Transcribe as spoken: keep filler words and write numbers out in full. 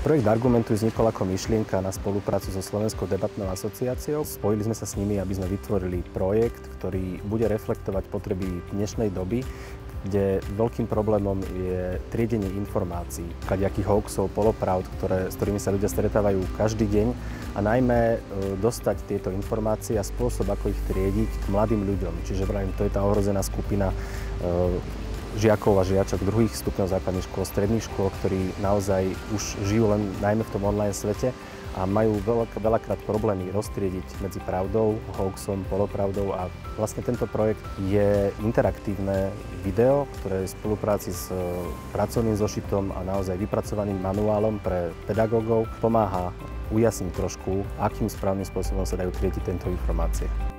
Projekt Argumentuj vznikol ako myšlienka na spoluprácu so Slovenskou debatnou asociáciou. Spojili sme sa s nimi, aby sme vytvorili projekt, ktorý bude reflektovať potreby dnešnej doby, kde veľkým problémom je triedenie informácií, kadejakých hoaxov, polopravd, ktoré, s ktorými sa ľudia stretávajú každý deň, a najmä e, dostať tieto informácie a spôsob, ako ich triediť k mladým ľuďom. Čiže vrajím, to je tá ohrozená skupina e, žiakov a žiačok druhých stupňov základných škôl, stredných škôl, ktorí naozaj už žijú len najmä v tom online svete a majú veľa, veľakrát problémy roztriediť medzi pravdou, hoaxom, polopravdou, a vlastne tento projekt je interaktívne video, ktoré je v spolupráci s pracovným zošitom a naozaj vypracovaným manuálom pre pedagógov pomáha ujasniť trošku, akým správnym spôsobom sa dajú triediť tento informácie.